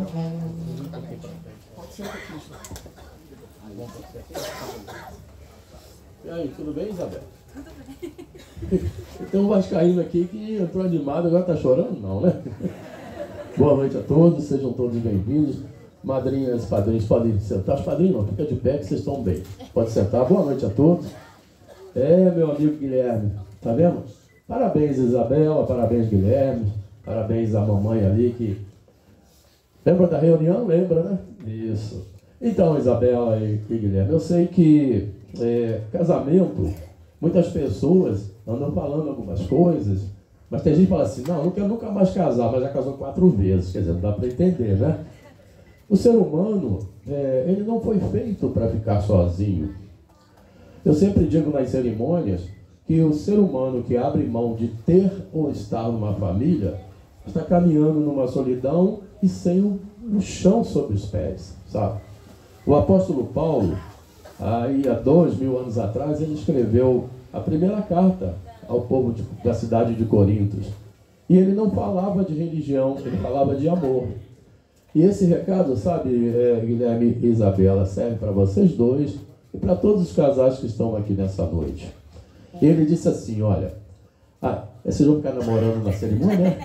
E aí, tudo bem, Isabel? Tem um vascaíno aqui que entrou animado, agora tá chorando? Não, né? Boa noite a todos, sejam todos bem-vindos. Madrinhas, padrinhos, podem sentar. Os padrinhos não, fica de pé que vocês estão bem. Pode sentar. Boa noite a todos. Meu amigo Guilherme, tá vendo? Parabéns, Isabela, parabéns, Guilherme. Parabéns à mamãe ali que... Lembra da reunião? Lembra, né? Isso. Então, Isabela e Guilherme, eu sei que casamento, muitas pessoas andam falando algumas coisas, mas tem gente que fala assim, não quero nunca mais casar, mas já casou 4 vezes. Quer dizer, não dá para entender, né? O ser humano, ele não foi feito para ficar sozinho. Eu sempre digo nas cerimônias que o ser humano que abre mão de ter ou estar numa família está caminhando numa solidão e sem o chão sobre os pés, sabe? O apóstolo Paulo, aí há 2000 anos atrás, ele escreveu a primeira carta ao povo da cidade de Corintos. E ele não falava de religião, ele falava de amor. E esse recado, sabe, Guilherme e Isabela, serve para vocês dois e para todos os casais que estão aqui nessa noite. E ele disse assim, olha, vocês vão ficar namorando na cerimônia, né?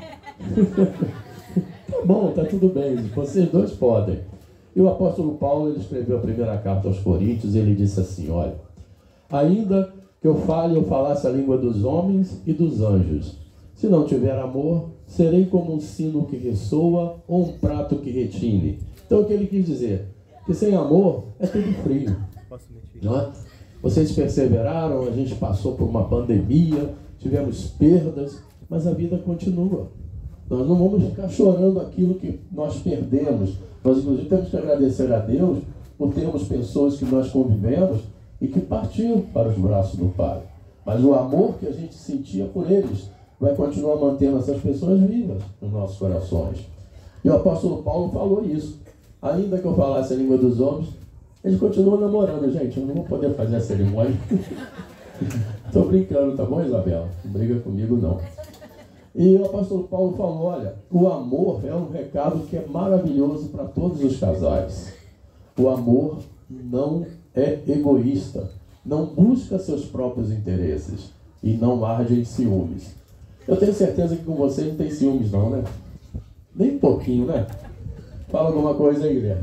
Tá bom, tá tudo bem, vocês dois podem. E o apóstolo Paulo, ele escreveu a primeira carta aos Coríntios, e ele disse assim, olha, ainda que eu falasse a língua dos homens e dos anjos, se não tiver amor, serei como um sino que ressoa ou um prato que retine. Então o que ele quis dizer? Que sem amor é tudo frio. Não é? Vocês perseveraram, a gente passou por uma pandemia, tivemos perdas, mas a vida continua. Nós não vamos ficar chorando aquilo que nós perdemos. Nós, inclusive, temos que agradecer a Deus por termos pessoas que nós convivemos e que partiram para os braços do Pai. Mas o amor que a gente sentia por eles vai continuar mantendo essas pessoas vivas nos nossos corações. E o apóstolo Paulo falou isso. Ainda que eu falasse a língua dos homens, eles continuam namorando, gente. Eu não vou poder fazer a cerimônia. Estou brincando, tá bom, Isabela? Não briga comigo, não. E o apóstolo Paulo falou, olha, o amor é um recado que é maravilhoso para todos os casais. O amor não é egoísta, não busca seus próprios interesses e não arde em ciúmes. Eu tenho certeza que com você não tem ciúmes não, né? Nem um pouquinho, né? Fala alguma coisa aí, Guilherme.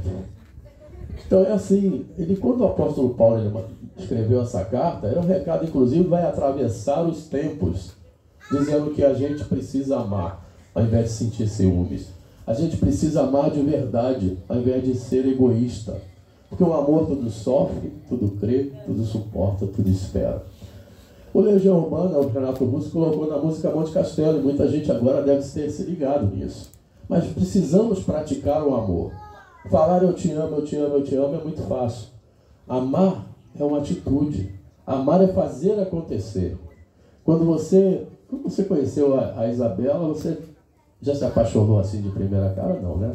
Então é assim, quando o apóstolo Paulo escreveu essa carta, era um recado, inclusive, vai atravessar os tempos, dizendo que a gente precisa amar, ao invés de sentir ciúmes. A gente precisa amar de verdade, ao invés de ser egoísta. Porque o amor tudo sofre, tudo crê, tudo suporta, tudo espera. O Legião Urbana, o Renato Russo, colocou na música Monte Castelo, e muita gente agora deve ter se ligado nisso. Mas precisamos praticar o amor. Falar eu te amo, eu te amo, eu te amo é muito fácil. Amar é uma atitude. Amar é fazer acontecer. Quando você conheceu a Isabela, você já se apaixonou assim de primeira cara? Não, né?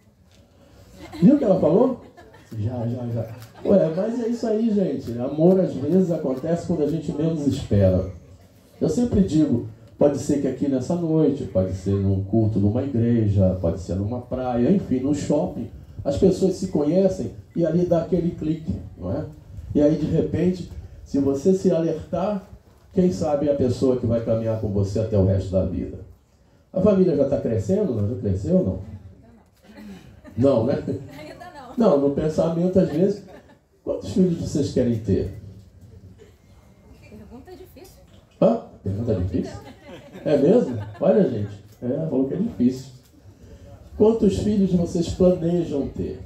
Viu o que ela falou? Já. Ué, mas é isso aí, gente. Amor às vezes acontece quando a gente menos espera. Eu sempre digo, pode ser que aqui nessa noite, pode ser num culto numa igreja, pode ser numa praia, enfim, no shopping. As pessoas se conhecem e ali dá aquele clique, não é? E aí, de repente, se você se alertar, quem sabe é a pessoa que vai caminhar com você até o resto da vida. A família já está crescendo? Não? Já cresceu ou não? Não, né? Não, no pensamento, às vezes, quantos filhos vocês querem ter? Pergunta difícil. Pergunta difícil? É mesmo? Olha, gente, falou que é difícil. Quantos filhos vocês planejam ter?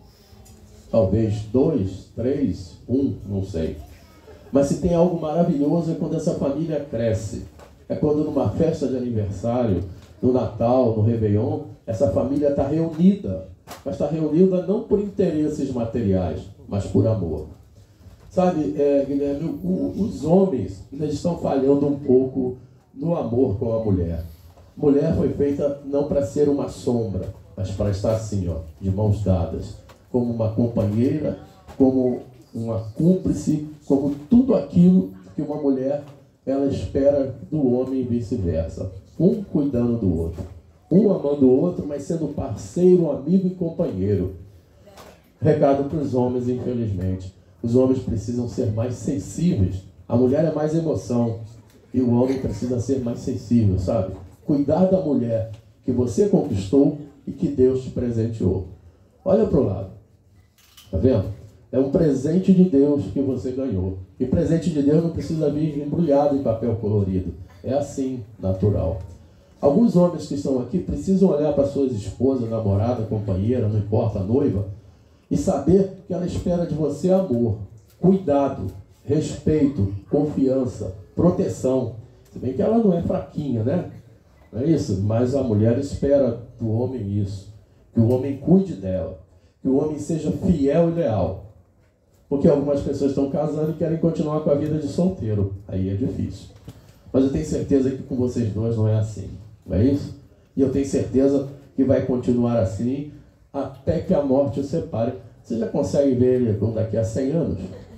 Talvez 2, 3, 1, não sei. Mas se tem algo maravilhoso é quando essa família cresce. É quando numa festa de aniversário, no Natal, no Réveillon, essa família está reunida. Mas está reunida não por interesses materiais, mas por amor. Sabe, Guilherme, os homens ainda estão falhando um pouco no amor com a mulher. Mulher foi feita não para ser uma sombra, mas para estar assim, ó, de mãos dadas, como uma companheira, como uma cúmplice, como tudo aquilo que uma mulher ela espera do homem e vice-versa, um cuidando do outro. Um amando o outro, mas sendo parceiro, amigo e companheiro. Recado para os homens, infelizmente. Os homens precisam ser mais sensíveis. A mulher é mais emoção. E o homem precisa ser mais sensível, sabe? Cuidar da mulher que você conquistou e que Deus te presenteou. Olha para o lado. Tá vendo? É um presente de Deus que você ganhou. E presente de Deus não precisa vir embrulhado em papel colorido. É assim, natural. Alguns homens que estão aqui precisam olhar para suas esposas, namorada, companheira, não importa, noiva, e saber que ela espera de você amor, cuidado, respeito, confiança, proteção. Se bem que ela não é fraquinha, né? Não é isso? Mas a mulher espera do homem isso. Que o homem cuide dela. Que o homem seja fiel e leal. Porque algumas pessoas estão casando e querem continuar com a vida de solteiro. Aí é difícil. Mas eu tenho certeza que com vocês dois não é assim. Não é isso? E eu tenho certeza que vai continuar assim até que a morte o separe. Você já consegue ver ele daqui a 100 anos?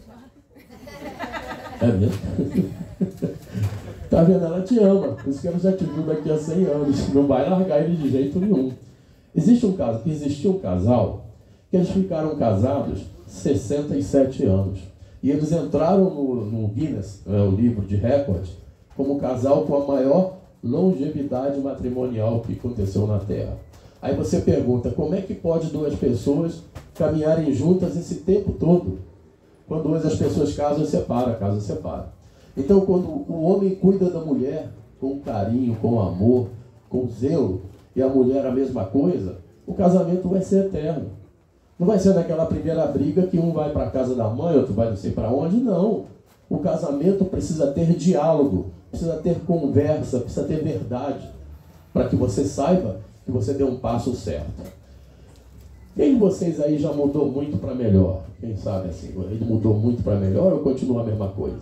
É mesmo? Tá vendo? Ela te ama. Por isso que ela já te viu daqui a 100 anos. Não vai largar ele de jeito nenhum. Existiu um casal que eles ficaram casados 67 anos. E eles entraram no Guinness, o livro de recorde, como o casal com a maior longevidade matrimonial que aconteceu na Terra. Aí você pergunta, como é que pode duas pessoas caminharem juntas esse tempo todo? Quando as pessoas casam, separa. Então, quando o homem cuida da mulher com carinho, com amor, com zelo, e a mulher a mesma coisa, o casamento vai ser eterno. Não vai ser naquela primeira briga que um vai para a casa da mãe, outro vai não sei para onde, não. O casamento precisa ter diálogo, precisa ter conversa, precisa ter verdade, para que você saiba que você deu um passo certo. Quem de vocês aí já mudou muito para melhor? Quem sabe assim, ele mudou muito para melhor ou continua a mesma coisa?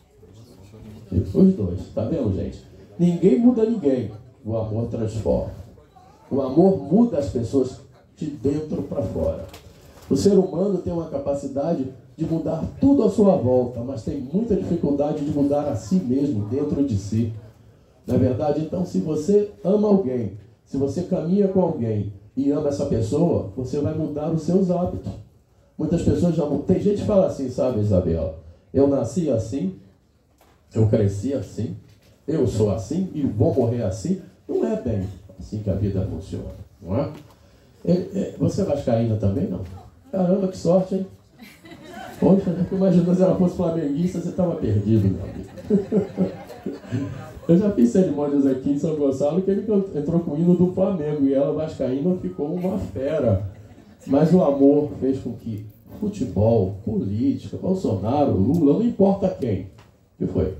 Os dois, tá vendo, gente? Ninguém muda ninguém, o amor transforma. O amor muda as pessoas de dentro para fora. O ser humano tem uma capacidade de mudar tudo à sua volta, mas tem muita dificuldade de mudar a si mesmo, dentro de si. Na verdade, então, se você ama alguém, se você caminha com alguém e ama essa pessoa, você vai mudar os seus hábitos. Muitas pessoas já mudam. Tem gente que fala assim, sabe, Isabela? Eu nasci assim, eu cresci assim, eu sou assim e vou morrer assim. Não é bem assim que a vida funciona, não é? Você é vascaína também, não? Caramba, que sorte, hein? Poxa, eu fico imaginando se ela fosse flamenguista, você estava perdido, meu amigo. Eu já fiz cerimônias aqui em São Gonçalo que ele entrou com o hino do Flamengo e ela, vascaína, ficou uma fera. Mas o amor fez com que futebol, política, Bolsonaro, Lula, não importa quem. O que foi?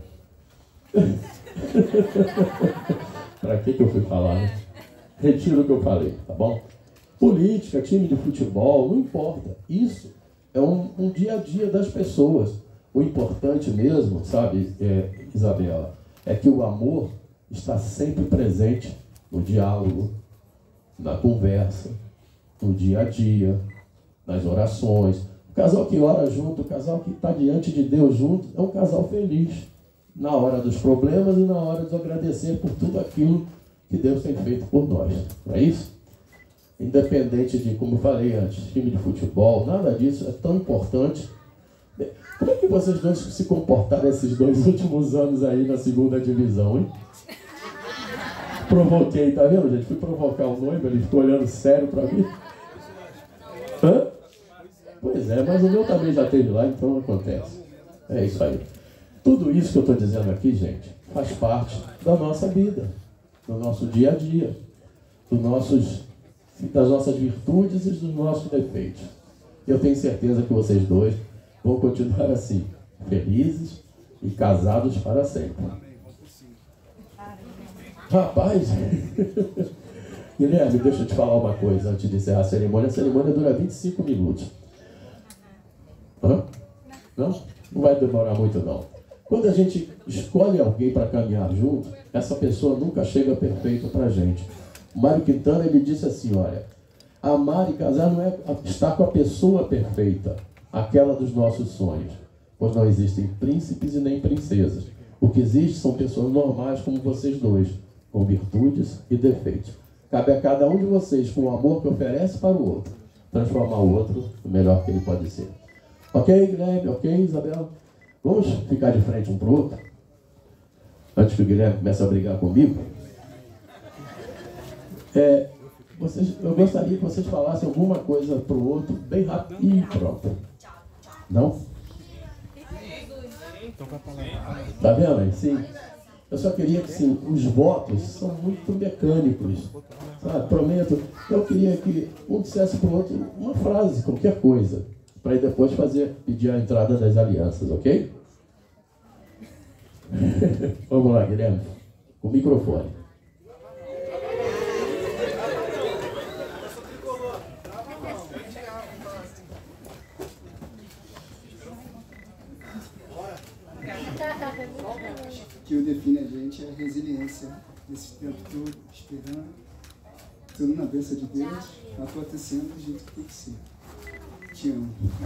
Pra que eu fui falar, né? Retiro o que eu falei, tá bom? Política, time de futebol, não importa. Isso é um dia a dia das pessoas. O importante mesmo, sabe, Isabela, é que o amor está sempre presente no diálogo, na conversa, no dia a dia, nas orações. O casal que ora junto, o casal que está diante de Deus junto, é um casal feliz. Na hora dos problemas e na hora de agradecer por tudo aquilo que Deus tem feito por nós. Não é isso? Independente de, como eu falei antes, time de futebol, nada disso é tão importante. Como é que vocês dois se comportaram esses 2 últimos anos aí na segunda divisão, hein? Provoquei, tá vendo, gente? Fui provocar o noivo, ele ficou olhando sério pra mim. Hã? Pois é, mas o meu também já esteve lá, então acontece. É isso aí. Tudo isso que eu estou dizendo aqui, gente, faz parte da nossa vida, do nosso dia a dia, das nossas virtudes e dos nossos defeitos. Eu tenho certeza que vocês dois vão continuar assim, felizes e casados para sempre. Rapaz, Guilherme, deixa eu te falar uma coisa antes de encerrar a cerimônia. A cerimônia dura 25 minutos. Hã? Não? Não vai demorar muito, não. Quando a gente escolhe alguém para caminhar junto, essa pessoa nunca chega perfeita para a gente. O Mário Quintana, ele disse assim, olha, amar e casar não é estar com a pessoa perfeita, aquela dos nossos sonhos, pois não existem príncipes e nem princesas. O que existe são pessoas normais como vocês dois, com virtudes e defeitos. Cabe a cada um de vocês, com o amor que oferece para o outro, transformar o outro no melhor que ele pode ser. Ok, Guilherme? Ok, Isabela? Vamos ficar de frente um para o outro? Antes que o Guilherme comece a brigar comigo. Eu gostaria que vocês falassem alguma coisa para o outro, bem rápido e pronto. Não? Tá vendo aí? Sim. Eu só queria que, sim, os votos são muito mecânicos. Sabe? Prometo. Eu queria que um dissesse para o outro uma frase, qualquer coisa, para depois pedir a entrada das alianças, ok? Vamos lá, Guilherme. O microfone. O que define a gente é a resiliência nesse tempo todo, esperando, tudo na bênção de Deus, acontecendo do jeito que tem que ser. Te amo.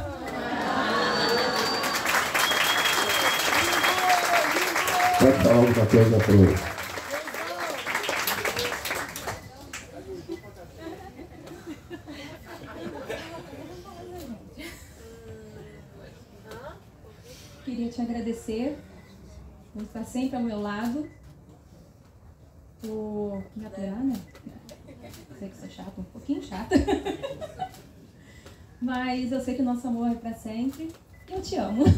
Pode falar alguma coisa para o... Queria te agradecer por estar sempre ao meu lado, por me apoiar, né? Sei que sou chata, um pouquinho chata. Mas eu sei que o nosso amor é para sempre e eu te amo.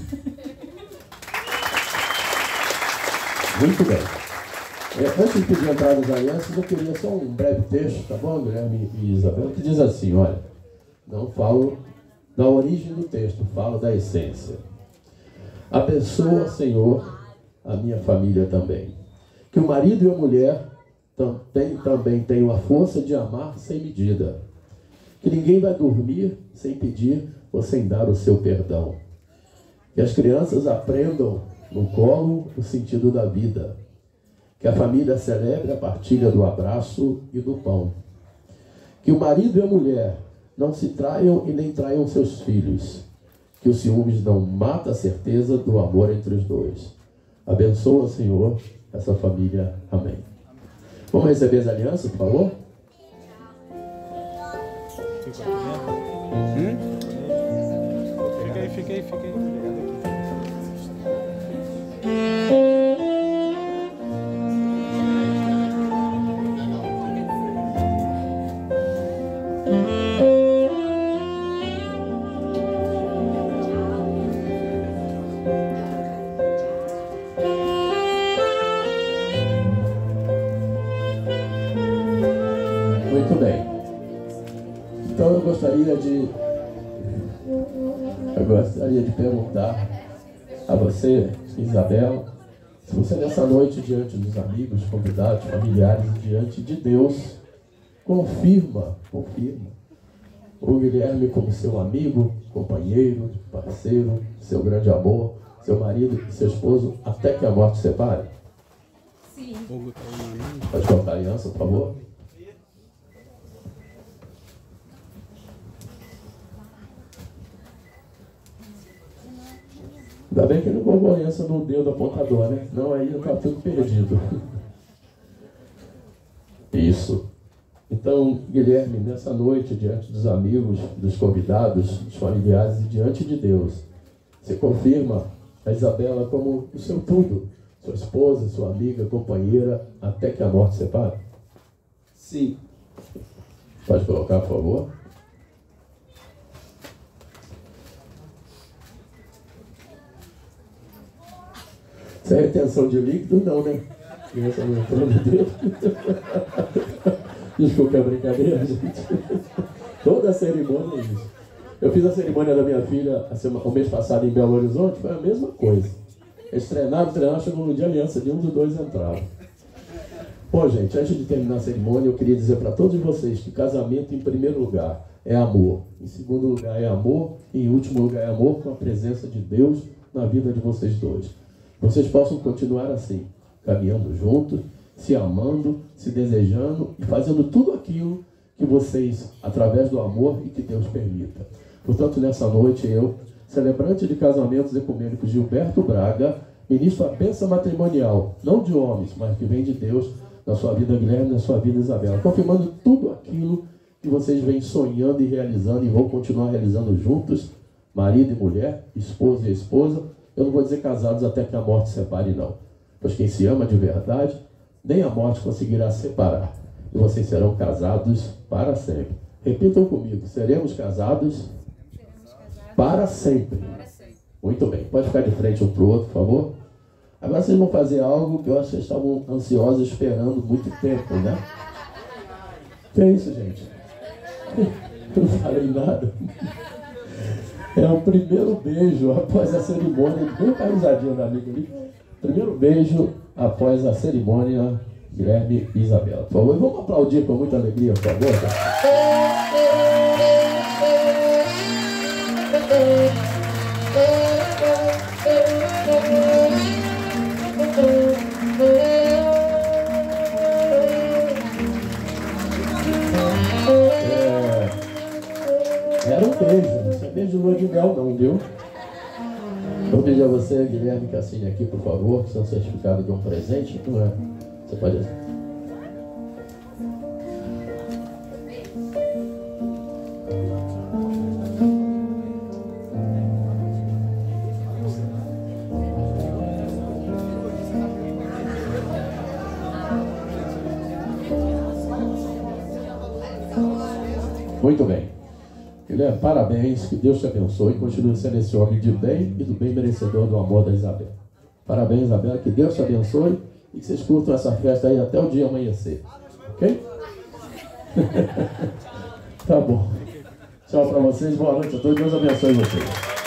Muito bem. Antes de pedir a entrada das alianças, eu queria só um breve texto, tá bom, Guilherme e Isabela, que diz assim, olha, não falo da origem do texto, falo da essência. Abençoa, Senhor, a minha família também. Que o marido e a mulher também tenham a força de amar sem medida. Que ninguém vai dormir sem pedir ou sem dar o seu perdão. Que as crianças aprendam no colo o sentido da vida. Que a família celebre a partilha do abraço e do pão. Que o marido e a mulher não se traiam e nem traiam seus filhos. Que os ciúmes não mata a certeza do amor entre os dois. Abençoa, Senhor, essa família. Amém. Vamos receber as alianças, por favor? Fica aí. Muito bem. Então eu gostaria de perguntar a você, Isabel, se você nessa noite, diante dos amigos, convidados, familiares, diante de Deus, confirma o Guilherme como seu amigo, companheiro, parceiro, seu grande amor, seu marido e seu esposo, até que a morte separe? Sim. Pode colocar a aliança, por favor? Ainda bem que não colocou aliança no dedo apontador, né? Não, aí está tudo perdido. Isso. Então, Guilherme, nessa noite, diante dos amigos, dos convidados, dos familiares e diante de Deus, você confirma a Isabela como o seu tudo, sua esposa, sua amiga, companheira, até que a morte separe? Sim. Pode colocar, por favor? Sem retenção de líquido, não, né? Criança não entrou no dedo. Desculpa a brincadeira, gente. Toda a cerimônia é isso. Eu fiz a cerimônia da minha filha o mês passado em Belo Horizonte, foi a mesma coisa. Eles treinaram, chegou no dia a aliança de um dos dois entrava. Bom, gente, antes de terminar a cerimônia, eu queria dizer para todos vocês que casamento, em primeiro lugar, é amor. Em segundo lugar, é amor. E em último lugar, é amor com a presença de Deus na vida de vocês dois. Vocês possam continuar assim, caminhando juntos, se amando, se desejando e fazendo tudo aquilo que vocês, através do amor e que Deus permita. Portanto, nessa noite eu, celebrante de casamentos ecumênicos Gilberto Braga, ministro a bênção matrimonial, não de homens, mas que vem de Deus, na sua vida, Guilherme, na sua vida, Isabela. Confirmando tudo aquilo que vocês vêm sonhando e realizando e vão continuar realizando juntos, marido e mulher, esposo e esposa. Eu não vou dizer casados até que a morte separe, não. Pois quem se ama de verdade, nem a morte conseguirá separar. E vocês serão casados para sempre. Repitam comigo, seremos casados para sempre. Muito bem, pode ficar de frente um para o outro, por favor. Agora vocês vão fazer algo que eu acho que vocês estavam ansiosos esperando muito tempo, né? Que é isso, gente? Eu não falei nada. É o primeiro beijo após a cerimônia. Bem carizadinho da amiga ali. Primeiro beijo após a cerimônia, Guilherme e Isabela. Por favor, vamos aplaudir com muita alegria, por favor. Era um beijo, não é beijo de lua de mel não, viu? Vou pedir a você, Guilherme, que assine aqui, por favor, que é um certificado de um presente, não é? Você pode... Muito bem. Guilherme, parabéns, que Deus te abençoe e continue sendo esse homem de bem e do bem merecedor do amor da Isabela. Parabéns, Isabela, que Deus te abençoe e que vocês curtam essa festa aí até o dia amanhecer. Ok? Tá bom. Tchau pra vocês, boa noite a todos, Deus abençoe vocês.